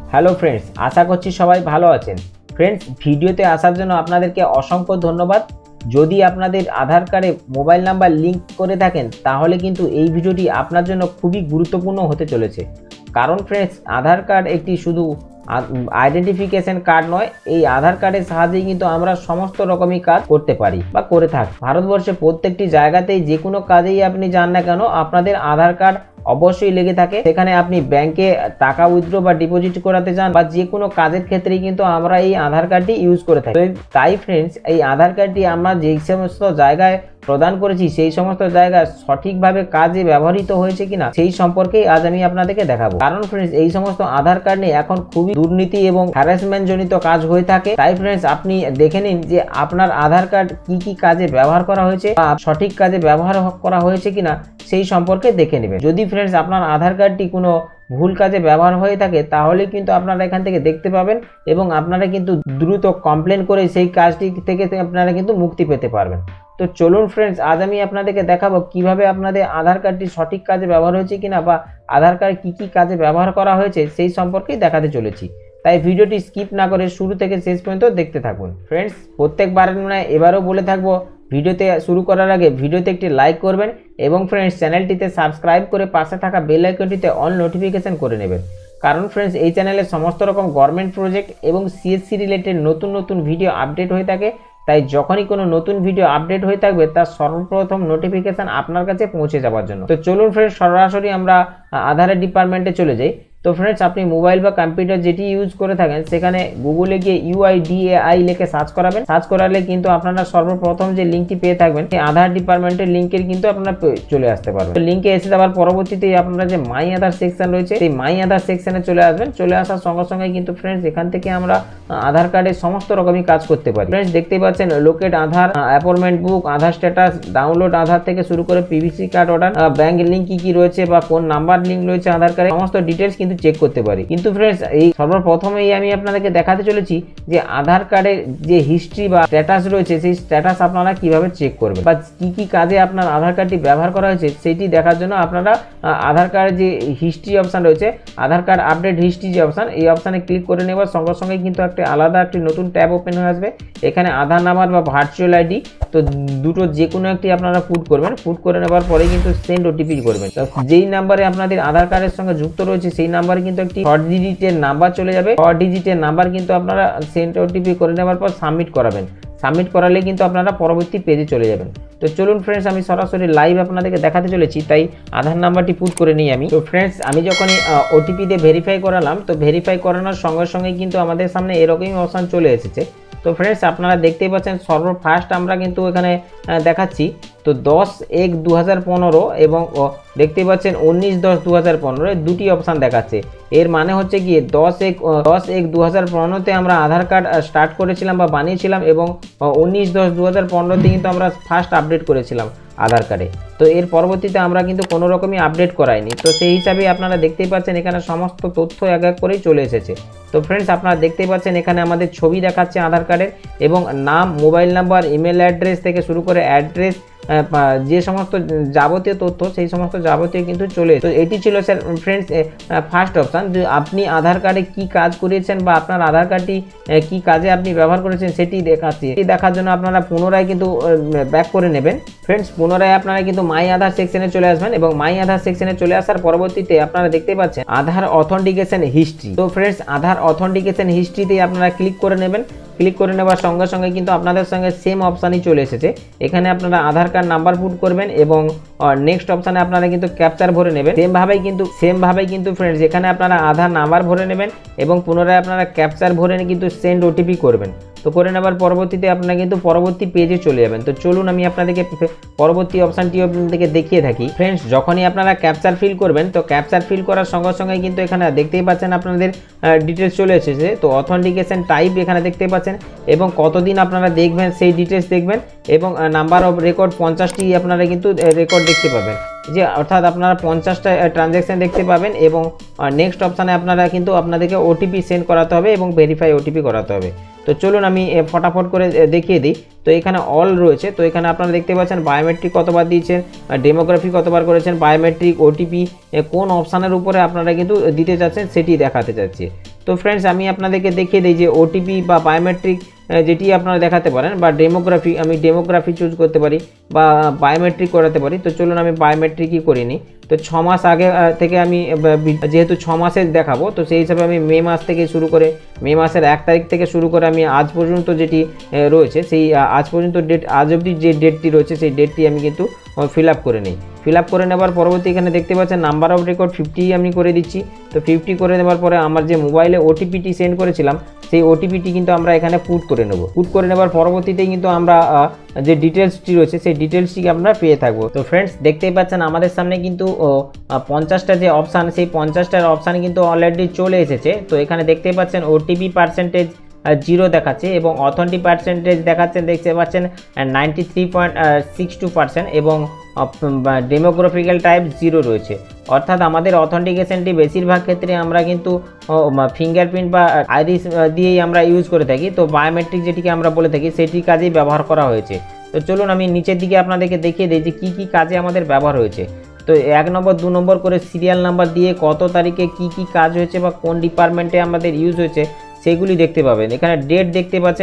Hello friends, আশা করছি সবাই ভালো আছেন। ফ্রেন্ডস, ভিডিওতে আসার জন্য আপনাদেরকে অসংখ্য ধন্যবাদ। যদি আপনাদের আধার কার্ডে মোবাইল নাম্বার লিঙ্ক করে থাকেন তাহলে কিন্তু এই ভিডিওটি আপনার জন্য খুবই গুরুত্বপূর্ণ হতে চলেছে। কারণ ফ্রেন্ডস, আধার কার্ড একটি শুধু আইডেন্টিফিকেশন কার্ড নয়, এই আধার কার্ডের সাহায্যে কিন্তু আমরা সমস্ত রকমই কাজ করতে পারি বা করে থাকি। ভারতবর্ষে প্রত্যেকটি জায়গাতেই যে কোনো কাজেই আপনি যান না কেন, আপনাদের আধার কার্ড অবশ্যই লেগে থাকে। সেখানে আপনি ব্যাংকে টাকা উইথড্র বা ডিপোজিট করাতে চান বা যে কোনো কাজের ক্ষেত্রেই কিন্তু আমরা এই আধার কার্ডটি ইউজ করে থাকি। তাই ফ্রেন্ডস, এই আধার কার্ডটি আমরা যেই সমস্ত জায়গায় প্রদান করেছি সেই সমস্ত জায়গায় সঠিকভাবে কাজে ব্যবহৃত হয়েছে কিনা সেই সম্পর্কেই আজ আমি আপনাদেরকে দেখাবো। কারণ ফ্রেন্ডস, এই সমস্ত আধার কার্ড নিয়ে এখন খুবই দুর্নীতি এবং হ্যারাসমেন্ট জনিত কাজ হয়ে থাকে। তাই ফ্রেন্ডস, আপনি দেখে নিন যে আপনার আধার কার্ড কি কি কাজে ব্যবহার করা হয়েছে বা সঠিক কাজে ব্যবহার করা হয়েছে কিনা সেই সম্পর্কে দেখে নেবেন। যদি ফ্রেন্ডস আপনার আধার কার্ডটি কোনো ভুল কাজে ব্যবহার হয়ে থাকে তাহলে কিন্তু আপনারা এখান থেকে দেখতে পাবেন এবং আপনারা কিন্তু দ্রুত কমপ্লেন করে সেই কাজটি থেকে আপনারা কিন্তু মুক্তি পেতে পারবেন। তো চলুন ফ্রেন্ডস, আজ আমি আপনাদেরকে দেখাবো কিভাবে আপনাদের আধার কার্ডটি সঠিক কাজে ব্যবহার হয়েছে কিনা বা আধার কার্ড কি কি কাজে ব্যবহার করা হয়েছে সেই সম্পর্কেই দেখাতে চলেছি। তাই ভিডিওটি স্কিপ না করে শুরু থেকে শেষ পর্যন্ত দেখতে থাকুন। ফ্রেন্ডস, প্রত্যেকবারের নয় এবারও বলে থাকবো, ভিডিওতে শুরু করার আগে ভিডিওতে একটি লাইক করবেন এবং ফ্রেন্ডস চ্যানেলটিতে সাবস্ক্রাইব করে পাশে থাকা বেল আইকনটিতে অল নোটিফিকেশন করে নেবেন। কারণ ফ্রেন্ডস, এই চ্যানেলে সমস্ত রকম গভর্নমেন্ট প্রজেক্ট এবং সিএসসি রিলেটেড নতুন নতুন ভিডিও আপডেট হয়ে থাকে। তাই যখনই কোনো নতুন ভিডিও আপডেট হয়ে থাকবে তার সর্বপ্রথম নোটিফিকেশন আপনার কাছে পৌঁছে যাওয়ার জন্য। তো চলুন ফ্রেন্ডস, সরাসরি আমরা আধারের ডিপার্টমেন্টে চলে যাই। তো ফ্রেন্ডস, আপনি মোবাইল বা কম্পিউটার যেটি ইউজ করে থাকেন সেখানে গুগলে গিয়ে UIDAI লিখে সার্চ করাবেন। সার্চ করালে কিন্তু আপনারা সর্বপ্রথম যে লিঙ্কটি পেয়ে থাকবেন সেই আধার ডিপার্টমেন্টের লিঙ্কের কিন্তু আপনারা চলে আসতে পারবেন। তো লিঙ্কে এসে যাওয়ার পরবর্তীতে আপনারা যে মাই আধার সেকশন রয়েছে সেই মাই আধার সেকশনে চলে আসবেন। চলে আসার সঙ্গে সঙ্গে কিন্তু ফ্রেন্ডস এখান থেকে আমরা আধার কার্ডের সমস্ত রকমই কাজ করতে পারি। ফ্রেন্ডস, দেখতেই পাচ্ছেন locate Aadhaar, appointment book, Aadhaar status, download Aadhaar থেকে শুরু করে PVC card order, bank link কি রয়েছে বা কোন নাম্বার লিঙ্ক রয়েছে আধার কার্ডে সমস্ত ডিটেলস কিন্তু চেক করতে পারি। কিন্তু ফ্রেন্ডস, এই সর্বপ্রথমেই আমি আপনাদেরকে দেখাতে চলেছি যে আধার কার্ডের যে হিস্ট্রি বা স্ট্যাটাস রয়েছে সেই স্ট্যাটাস আপনারা কিভাবে চেক করবেন বা কি কি কাজে আপনার আধার কার্ডটি ব্যবহার করা হয়েছে সেটি দেখার জন্য আপনারা আধার কার্ডের যে হিস্ট্রি অপশন রয়েছে, আধার কার্ড আপডেট হিস্ট্রি যে অপশন, এই অপশানে ক্লিক করে নেবার সঙ্গে সঙ্গে কিন্তু একটা আলাদা একটি নতুন ট্যাব ওপেন হয়ে আসবে। এখানে আধার নাম্বার বা ভার্চুয়াল আইডি, তো দুটো যে কোনো একটি আপনারা পুট করবেন। পুট করে নেবার পরে কিন্তু সেন্ড ওটিপি করবেন। যেই নাম্বারে আপনাদের আধার কার্ডের সঙ্গে যুক্ত রয়েছে সেই নাম্বারে কিন্তু একটি 6 ডিজিটের নাম্বার চলে যাবে। 6 ডিজিটের নাম্বার কিন্তু আপনারা সেন্ড ওটিপি করে নেবার পর সাবমিট করাবেন। সাবমিট করালে কিন্তু আপনারা পরবর্তী পেজে চলে যাবেন। তো চলুন ফ্রেন্ডস, আমি সরাসরি লাইভ আপনাদেরকে দেখাতে চলেছি, তাই আধার নাম্বারটি পুট করে নিই আমি। তো ফ্রেন্ডস, আমি যখন ওটিপি দিয়ে ভেরিফাই করালাম, তো ভেরিফাই করানোর সঙ্গে সঙ্গে কিন্তু আমাদের সামনে এরকমই অপশন চলে এসেছে। তো ফ্রেন্ডস, আপনারা দেখতেই পাচ্ছেন সর্বফার্স্ট আমরা কিন্তু এখানে দেখাচ্ছি তো 10-1-2015 এবং দেখতেই পাচ্ছেন 19-10-2015 দুটি অপশান দেখাচ্ছে। এর মানে হচ্ছে গিয়ে 10-1-2015 আমরা আধার কার্ড স্টার্ট করেছিলাম বা বানিয়েছিলাম এবং 19-10-2015 কিন্তু আমরা ফার্স্ট আপডেট করেছিলাম আধার কার্ডে। তো এর পরবর্তীতে আমরা কিন্তু কোনো রকমই আপডেট করাইনি। তো সেই হিসাবে আপনারা দেখতেই পাচ্ছেন এখানে সমস্ত তথ্য এক এক করেই চলে এসেছে। তো ফ্রেন্ডস, আপনারা দেখতেই পাচ্ছেন এখানে আমাদের ছবি দেখাচ্ছে আধার কার্ডের এবং নাম, মোবাইল নাম্বার, ইমেল অ্যাড্রেস থেকে শুরু করে অ্যাড্রেস, যে সমস্ত যাবতীয় তথ্য সেই সমস্ত যাবতীয় কিন্তু চলে। তো এটি ছিল স্যার ফ্রেন্ডস ফার্স্ট অপশান, যে আপনি আধার কার্ডে কি কাজ করেছেন বা আপনার আধার কার্ডটি কি কাজে আপনি ব্যবহার করেছেন সেটি দেখাচ্ছি। এটি দেখার জন্য আপনারা পুনরায় কিন্তু ব্যাক করে নেবেন। ফ্রেন্ডস, পুনরায় আপনারা কিন্তু মাই আধার সেকশনে চলে আসবেন এবং মাই আধার সেকশনে চলে আসার পরবর্তীতে আপনারা দেখতে পাচ্ছেন আধার অথেন্টিকেশন হিস্ট্রি। তো ফ্রেন্ডস, আধার অথেন্টিকেশন হিস্ট্রিতে আপনারা ক্লিক করে নেবেন। ক্লিক করে নেবার সঙ্গে সঙ্গে কিন্তু আপনাদের সঙ্গে সেম অপশানই চলে এসেছে। এখানে আপনারা আধার কার্ড নাম্বার পুট করবেন এবং নেক্সট অপশানে আপনারা কিন্তু ক্যাপচার ভরে নেবেন। সেমভাবেই কিন্তু ফ্রেন্ডস এখানে আপনারা আধার নাম্বার ভরে নেবেন এবং পুনরায় আপনারা ক্যাপচার ভরে কিন্তু সেন্ড ওটিপি করবেন। তো করে নেবার পরবর্তীতে আপনারা কিন্তু পরবর্তী পেজে চলে যাবেন। তো চলুন আমি আপনাদেরকে পরবর্তী অপশানটি আপনাদেরকে দেখিয়ে থাকি। ফ্রেন্ডস, যখনই আপনারা ক্যাপচার ফিল করবেন তো ক্যাপচার ফিল করার সঙ্গে সঙ্গে কিন্তু এখানে দেখতেই পাচ্ছেন আপনাদের ডিটেলস চলে এসেছে। তো অথেন্টিকেশন টাইপ এখানে দেখতে পাচ্ছেন এবং কতদিন আপনারা দেখবেন সেই ডিটেলস দেখবেন এবং নাম্বার অফ রেকর্ড 50টি আপনারা কিন্তু রেকর্ড দেখতে পাবেন। যে অর্থাৎ আপনারা 50টা ট্রানজ্যাকশান দেখতে পাবেন এবং নেক্সট অপশানে আপনারা কিন্তু আপনাদেরকে ওটিপি সেন্ড করাতে হবে এবং ভেরিফাই ওটিপি করাতে হবে। তো চলুন আমি ফটাফট করে দেখিয়ে দিই। তো এখানে অল রয়েছে, তো এখানে আপনারা দেখতে পাচ্ছেন বায়োমেট্রিক কতবার দিয়েছেন, ডেমোগ্রাফি কতবার করেছেন, বায়োমেট্রিক, ওটিপি কোন অপশানের উপরে আপনারা কিন্তু দিতে চাচ্ছেন সেটি দেখাতে চাচ্ছি। তো ফ্রেন্ডস আমি আপনাদেরকে দেখিয়ে দিই যে ওটিপি বা বায়োমেট্রিক যেটি আপনারা দেখাতে পারেন, বা ডেমোগ্রাফি, আমি ডেমোগ্রাফি চুজ করতে পারি বা বায়োমেট্রিক করাতে পারি। তো চলুন আমি বায়োমেট্রিকই করে নিই। তো 6 মাস আগে থেকে আমি যেহেতু 6 মাসের দেখাবো, তো সেই হিসাবে আমি মে মাস থেকে শুরু করে, মে মাসের 1 তারিখ থেকে শুরু করে আমি আজ পর্যন্ত যেটি রয়েছে সেই আজ পর্যন্ত ডেট, আজ অবধি যে ডেটটি রয়েছে সেই ডেটটি আমি কিন্তু ফিল আপ করে নিই। ফিল আপ করে নেবার পরবর্তী এখানে দেখতে পাচ্ছেন নাম্বার অফ রেকর্ড 50 আমি করে দিচ্ছি। তো 50 করে নেবার পরে আমার যে মোবাইলে ওটিপিটি সেন্ড করেছিলাম সেই ওটিপিটি কিন্তু আমরা এখানে পুট করে নেব। পুট করে নেবার পরবর্তীতেই কিন্তু আমরা যে ডিটেলসটি রয়েছে সেই ডিটেলসটিকে আমরা পেয়ে থাকবো। তো ফ্রেন্ডস দেখতেই পাচ্ছেন আমাদের সামনে কিন্তু 50টা যে অপশান, সেই 50টার অপশান কিন্তু অলরেডি চলে এসেছে। তো এখানে দেখতেই পাচ্ছেন ওটিপি পার্সেন্টেজ 0 দেখাচ্ছে এবং অথেন্টিক পার্সেন্টেজ দেখাচ্ছেন, দেখতে পাচ্ছেন 93.62% এবং ডেমোগ্রাফিক্যাল টাইপ 0 রয়েছে। অর্থাৎ আমাদের অথেন্টিকেশনটি বেশিরভাগ ক্ষেত্রে আমরা কিন্তু ফিঙ্গারপ্রিন্ট বা আইরিস দিয়েই আমরা ইউজ করে থাকি। তো বায়োমেট্রিক যেটিকে আমরা বলে থাকি সেটির কাজেই ব্যবহার করা হয়েছে। তো চলুন আমি নিচের দিকে আপনাদেরকে দেখিয়ে দিই যে কী কাজে আমাদের ব্যবহার হয়েছে। তো 1 নম্বর 2 নম্বর করে সিরিয়াল নাম্বার দিয়ে কত তারিখে কি কাজ হয়েছে বা কোন ডিপার্টমেন্টে আমাদের ইউজ হয়েছে সেগুলি দেখতে পাবেন। এখানে ডেট দেখতে পাচ্ছেন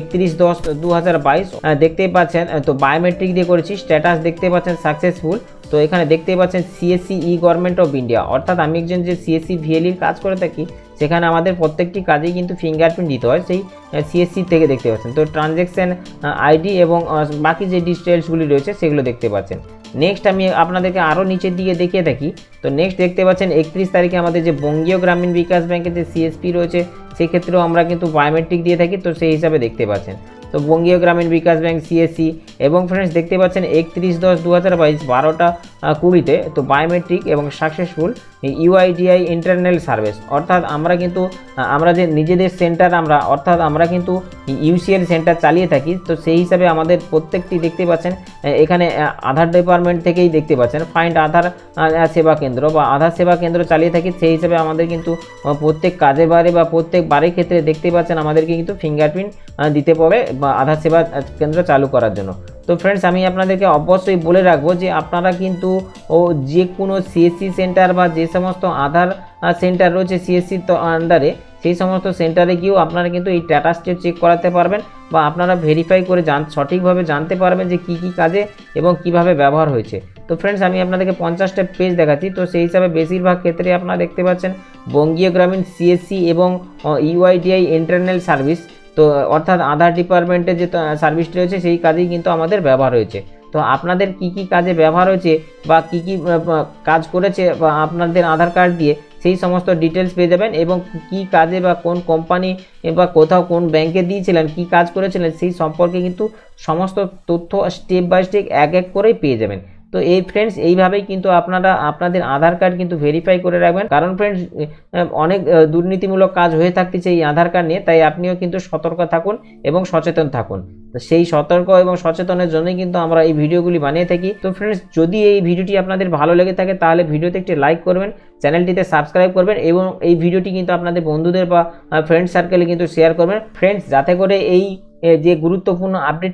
31/10/2022 দেখতেই পাচ্ছেন। তো বায়োমেট্রিক দিয়ে করেছি, স্ট্যাটাস দেখতে পাচ্ছেন সাকসেসফুল। তো এখানে দেখতে পাচ্ছেন CSC e government of India, অর্থাৎ আমি একজন যে সিএসসি ভিএলইর কাজ করে থাকি সেখানে আমাদের প্রত্যেকটি কাজেই কিন্তু ফিঙ্গারপ্রিন্ট দিতে হয়, সেই সিএসসি থেকে দেখতে পাচ্ছেন। তো ট্রানজ্যাকশান আইডি এবং বাকি যে ডিটেলসগুলি রয়েছে সেগুলো দেখতে পাচ্ছেন। নেক্সট আমি আপনাদেরকে আরও নিচের দিকে দেখিয়ে থাকি। তো নেক্সট দেখতে পাচ্ছেন 31 তারিখে আমাদের যে বঙ্গীয় গ্রামীণ বিকাশ ব্যাংকের যে সিএসপি রয়েছে সেক্ষেত্রেও আমরা কিন্তু বায়োমেট্রিক দিয়ে থাকি, তো সেই হিসাবে দেখতে পাচ্ছেন। তো বঙ্গীয় গ্রামীণ বিকাশ ব্যাংক সিএসসি এবং ফ্রেন্ডস দেখতে পাচ্ছেন 31/10/2022 12টা 20-তে তো বায়োমেট্রিক এবং সাকসেসফুল ইউআইডিআই ইন্টারনাল সার্ভিস, অর্থাৎ আমরা কিন্তু আমরা যে নিজেদের সেন্টার অর্থাৎ আমরা কিন্তু ইউসিএল সেন্টার চালিয়ে থাকি। তো সেই হিসাবে আমাদের প্রত্যেকটি দেখতে পাচ্ছেন এখানে আধার ডিপার্টমেন্ট থেকেই দেখতে পাচ্ছেন ফাইন্ড আধার সেবা কেন্দ্র বা আধার সেবা কেন্দ্র চালিয়ে থাকি। সেই হিসাবে আমাদের কিন্তু প্রত্যেক কাজের বারে বা প্রত্যেক বারের ক্ষেত্রে দেখতে পাচ্ছেন আমাদেরকে কিন্তু ফিঙ্গারপ্রিন্ট দিতে পারে বা আধার সেবা কেন্দ্র চালু করার জন্য। তো ফ্রেন্ডস আমি আপনাদেরকে অবশ্যই বলে রাখবো যে আপনারা কিন্তু যে কোনো সিএসসি সেন্টার বা যে সমস্ত আধার সেন্টার রয়েছে সিএসসির আন্ডারে সেই সমস্ত সেন্টারে গিয়েও আপনারা কিন্তু এই স্ট্যাটাসটি চেক করাতে পারবেন বা আপনারা ভেরিফাই করে সঠিকভাবে জানতে পারবেন যে কী কাজে এবং কিভাবে ব্যবহার হয়েছে। তো ফ্রেন্ডস আমি আপনাদেরকে 50টা পেজ দেখাচ্ছি। তো সেই হিসাবে বেশিরভাগ ক্ষেত্রে আপনারা দেখতে পাচ্ছেন বঙ্গীয় গ্রামীণ সিএসসি এবং ইউআইডিআই ইন্টারনাল সার্ভিস, তো অর্থাৎ আধার ডিপার্টমেন্টের যে সার্ভিসটি রয়েছে সেই কাজেই কিন্তু আমাদের ব্যবহার হয়েছে। তো আপনাদের কি কাজে ব্যবহার হয়েছে বা কি কাজ করেছে বা আপনাদের আধার কার্ড দিয়ে সেই সমস্ত ডিটেলস পেয়ে যাবেন এবং কি কাজে বা কোন কোম্পানি বা কোথাও কোন ব্যাংকে দিয়েছিলেন, কি কাজ করেছিলেন সেই সম্পর্কে কিন্তু সমস্ত তথ্য স্টেপ বাই স্টেপ এক করেই পেয়ে যাবেন। তো এই ফ্রেন্ডস এইভাবেই কিন্তু আপনারা আপনাদের আধার কার্ড কিন্তু ভেরিফাই করে রাখবেন, কারণ ফ্রেন্ডস অনেক দুর্নীতিমূলক কাজ হয়ে থাকতেছে এই আধার কার্ড নিয়ে, তাই আপনিও কিন্তু সতর্ক থাকুন এবং সচেতন থাকুন। তো সেই সতর্ক এবং সচেতনের জন্যই কিন্তু আমরা এই ভিডিওগুলি বানিয়ে থাকি। তো ফ্রেন্ডস যদি এই ভিডিওটি আপনাদের ভালো লেগে থাকে তাহলে ভিডিওতে একটি লাইক করবেন, চ্যানেলটিতে সাবস্ক্রাইব করবেন এবং এই ভিডিওটি কিন্তু আপনাদের বন্ধুদের বা ফ্রেন্ড সার্কেলে কিন্তু শেয়ার করবেন ফ্রেন্ডস, যাতে করে এই যে গুরুত্বপূর্ণ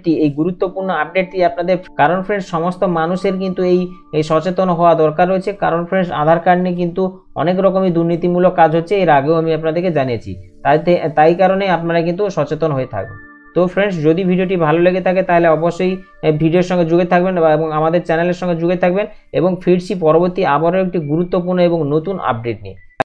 আপডেটটি আপনাদের, কারণ ফ্রেন্ডস সমস্ত মানুষের কিন্তু এই সচেতন হওয়া দরকার রয়েছে, কারণ ফ্রেন্ডস আধার কার্ড নিয়ে কিন্তু অনেক রকমই দুর্নীতিমূলক কাজ হচ্ছে, এর আগেও আমি আপনাদেরকে জানিয়েছি, তাই কারণে আপনারা কিন্তু সচেতন হয়ে থাকবেন। তো ফ্রেন্ডস যদি ভিডিওটি ভালো লেগে থাকে তাহলে অবশ্যই ভিডিওর সঙ্গে যুক্ত থাকবেন এবং আমাদের চ্যানেলের সঙ্গে যুক্ত থাকবেন এবং ফিরছি পরবর্তী আবারও একটি গুরুত্বপূর্ণ এবং নতুন আপডেট নিয়ে।